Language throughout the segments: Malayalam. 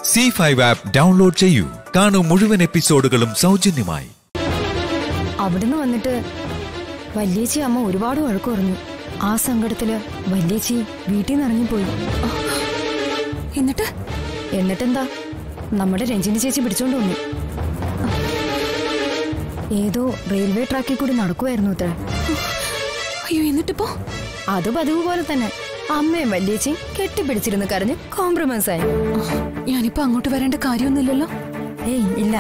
C5 ആപ്പ് ഡൗൺലോഡ് ചെയ്യൂ. കാണൂ മുഴുവൻ എപ്പിസോഡുകളും സൗജന്യമായി. അവിടുന്ന് വന്നിട്ട് വല്യേച്ചി അമ്മ ഒരുപാട് വഴക്ക് പറഞ്ഞു. ആ സങ്കടത്തില് വല്യേച്ചി വീട്ടിൽ നിന്ന് ഇറങ്ങിപ്പോയി. എന്നിട്ടെന്താ, നമ്മുടെ രഞ്ജിനി ചേച്ചി പിടിച്ചോണ്ട് വന്നു. ഏതോ റെയിൽവേ ട്രാക്കിൽ കൂടി നടക്കുമായിരുന്നു അത്ര. അയ്യോ, എന്നിട്ടിപ്പോ അത് പതിവ് പോലെ തന്നെ അമ്മയും വല്യേച്ചിയും കെട്ടിപ്പിടിച്ചിരുന്ന് കരഞ്ഞ് കോംപ്രമൈസ് ആയി. ഞാനിപ്പോ അങ്ങോട്ട് വരേണ്ട കാര്യമൊന്നുമില്ലല്ലോ. ഏയ് ഇല്ല.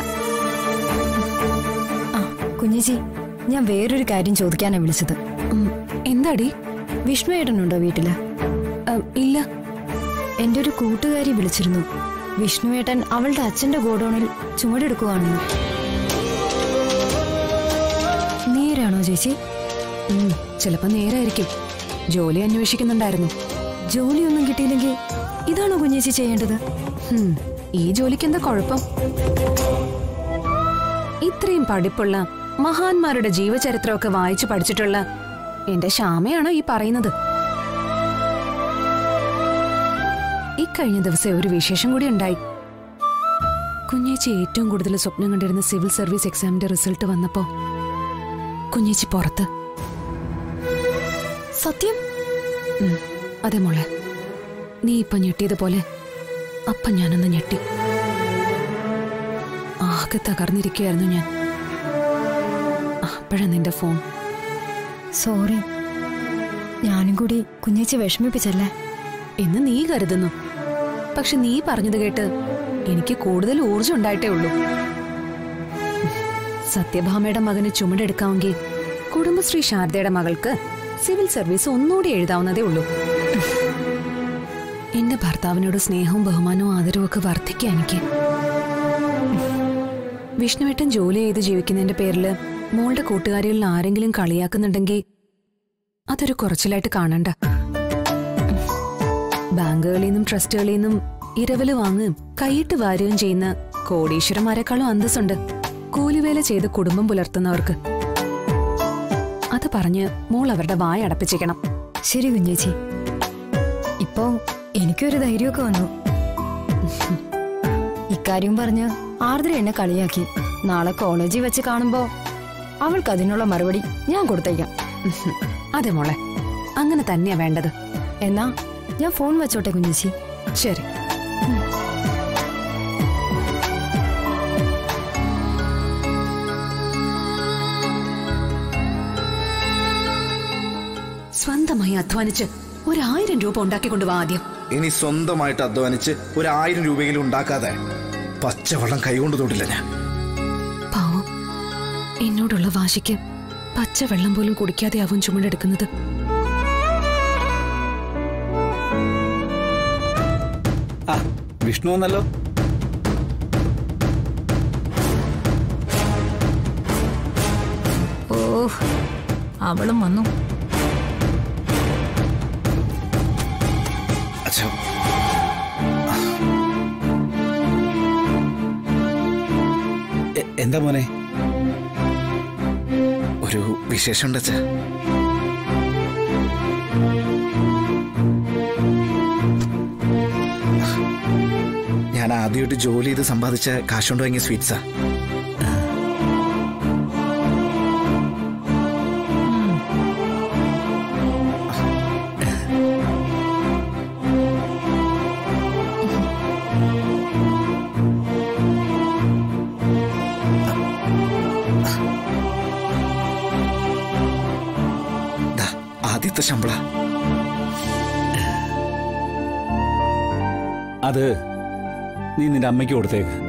ആ കുഞ്ഞേച്ചി, ഞാൻ വേറൊരു കാര്യം ചോദിക്കാനാ വിളിച്ചത്. എന്താടി? വിഷ്ണു ഏട്ടനുണ്ടോ വീട്ടില്? ഇല്ല. എന്റെ ഒരു കൂട്ടുകാരി വിളിച്ചിരുന്നു. വിഷ്ണു ഏട്ടൻ അവളുടെ അച്ഛന്റെ ഗോഡൌണിൽ ചുമടെടുക്കുവാണെന്ന്. നേരാണോ ചേച്ചി? ചിലപ്പോ നേരായിരിക്കും. ജോലി അന്വേഷിക്കുന്നുണ്ടായിരുന്നു. ജോലിയൊന്നും കിട്ടിയില്ലെങ്കിൽ ഇതാണോ കുഞ്ഞേച്ചി ചെയ്യേണ്ടത്? ഈ ജോലിക്ക് എന്താ കുഴപ്പം? ഇത്രയും പഠിപ്പുള്ള മഹാന്മാരുടെ ജീവചരിത്രമൊക്കെ വായിച്ചു പഠിച്ചിട്ടുള്ള എന്റെ ശ്യാമയാണോ ഈ പറയുന്നത്? ഇക്കഴിഞ്ഞ ദിവസം ഒരു വിശേഷം കൂടി ഉണ്ടായി. കുഞ്ഞേച്ചി ഏറ്റവും കൂടുതൽ സ്വപ്നം കണ്ടിരുന്ന സിവിൽ സർവീസ് എക്സാമിന്റെ റിസൾട്ട് വന്നപ്പോ കുഞ്ഞേച്ചി പുറത്ത്. സത്യം? അതെ മോളെ, നീ ഇപ്പൊ ഞെട്ടിയതുപോലെ അപ്പൊ ഞാനൊന്ന് ഞെട്ടി. ആകെ തകർന്നിരിക്കുകയായിരുന്നു ഞാൻ. അപ്പോഴാ നിന്റെ ഫോൺ. സോറി, ഞാനും കൂടി കുഞ്ഞേച്ചി വിഷമിപ്പിച്ചല്ലേ എന്ന് നീ കരുതുന്നു. പക്ഷെ നീ പറഞ്ഞത് കേട്ട് എനിക്ക് കൂടുതൽ ഊർജം ഉണ്ടായിട്ടേ ഉള്ളൂ. സത്യഭാമയുടെ മകന് ചുമടെടുക്കാമെങ്കിൽ കുടുംബശ്രീ ശാരദയുടെ മകൾക്ക് സിവിൽ സർവീസ് ഒന്നുകൂടി എഴുതാവുന്നതേ ഉള്ളൂ. എന്റെ ഭർത്താവിനോട് സ്നേഹവും ബഹുമാനവും ആദരവും ഒക്കെ വർദ്ധിക്കുക എനിക്ക്. വിഷ്ണുവേട്ടൻ ജോലി ചെയ്ത് ജീവിക്കുന്നതിന്റെ പേരില് മോളുടെ കൂട്ടുകാരികളിൽ ആരെങ്കിലും കളിയാക്കുന്നുണ്ടെങ്കിൽ അതൊരു കുറച്ചിലായിട്ട് കാണണ്ട. ബാങ്കുകളിൽ നിന്നും ട്രസ്റ്റുകളിൽ നിന്നും ഇരവല് വാങ്ങുകയും കൈയിട്ട് വാരുകയും ചെയ്യുന്ന കോടീശ്വരന്മാരെക്കാളും അന്തസ്സുണ്ട് കൂലിവേല ചെയ്ത് കുടുംബം പുലർത്തുന്നവർക്ക്. അത് പറഞ്ഞ് മോൾ അവരുടെ വായ അടപ്പിച്ചേക്കണം. ശരി കുഞ്ഞേച്ചി, ഇപ്പോ എനിക്കൊരു ധൈര്യമൊക്കെ വന്നു. ഇക്കാര്യം പറഞ്ഞ് ആർദ്ര എന്നെ കളിയാക്കി. നാളെ കോളേജിൽ വെച്ച് കാണുമ്പോ അവൾക്ക് അതിനുള്ള മറുപടി ഞാൻ കൊടുത്തേക്കാം. അതെ മോളെ, അങ്ങനെ തന്നെയാ വേണ്ടത്. എന്നാ ഞാൻ ഫോൺ വെച്ചോട്ടെ കുഞ്ഞേച്ചി? ശരി. സ്വന്തമായി അധ്വാനിച്ച് 1000 രൂപ ഉണ്ടാക്കിക്കൊണ്ടുവാ ആദ്യം. ഇനി സ്വന്തമായിട്ട് അധ്വാനിച്ച് 1000 രൂപയെങ്കിലും ഉണ്ടാക്കാതെ പച്ചവെള്ളം കൈകൊണ്ട് തൊട്ടില്ല ഞാൻ. പാവം, എന്നോടുള്ള വാശിക്ക് പച്ചവെള്ളം പോലും കുടിക്കാതെ ആവും ചുമടെടുക്കുന്നത്. വിഷ്ണു വന്നല്ലോ. ഓ, അവളും വന്നു. എന്താ മോനെ? ഒരു വിശേഷമുണ്ട് അച്ഛാ. ഞാൻ ആദ്യമായിട്ട് ജോലി ചെയ്ത് സമ്പാദിച്ച കാശുകൊണ്ട് വാങ്ങിയ സ്വീറ്റ്സാ. ആദ്യത്തെ ശമ്പള അത് നീ നിന്റെ അമ്മയ്ക്ക് കൊടുത്തേക്ക്.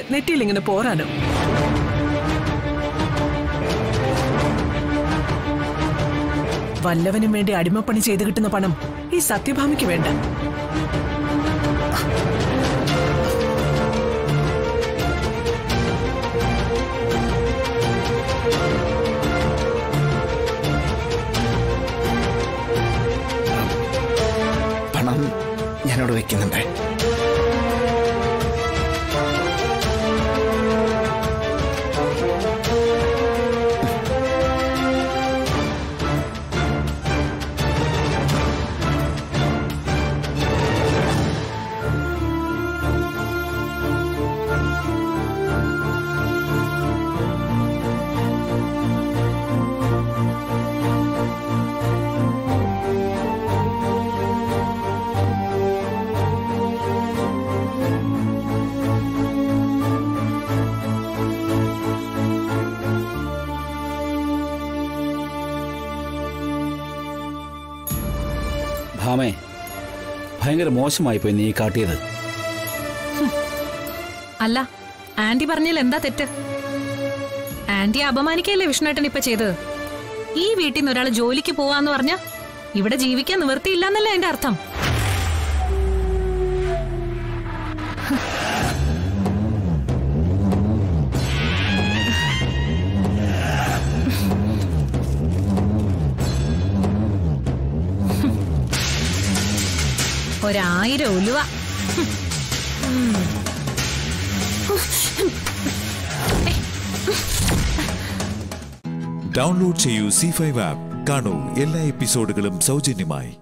നെറ്റിയിൽ ഇങ്ങനെ പോരാനോ? വല്ലവനും വേണ്ടി അടിമപ്പണി ചെയ്ത് കിട്ടുന്ന പണം ഈ സത്യഭാമയ്ക്ക് വേണ്ട. പണം ഞാനവിടെ വെക്കുന്നുണ്ട്. ഭാമേ, ഭയങ്കര മോശമായിപ്പോയി നീ കാട്ടിയത്. അല്ല, ആന്റി പറഞ്ഞാൽ എന്താ തെറ്റ്? ആന്റിയെ അപമാനിക്കല്ലേ വിഷ്ണുവേട്ടൻ ഇപ്പൊ ചെയ്തത്? ഈ വീട്ടിൽ നിന്ന് ഒരാൾ ജോലിക്ക് പോവാന്ന് പറഞ്ഞ ഇവിടെ ജീവിക്കാൻ നിവൃത്തിയില്ലെന്നല്ലേ അതിന്റെ അർത്ഥം? ഒരായിരം ഉലുവ. ഡൗൺലോഡ് ചെയ്യൂ Zee 5 ആപ്പ്. കാണൂ എല്ലാ എപ്പിസോഡുകളും സൗജന്യമായി.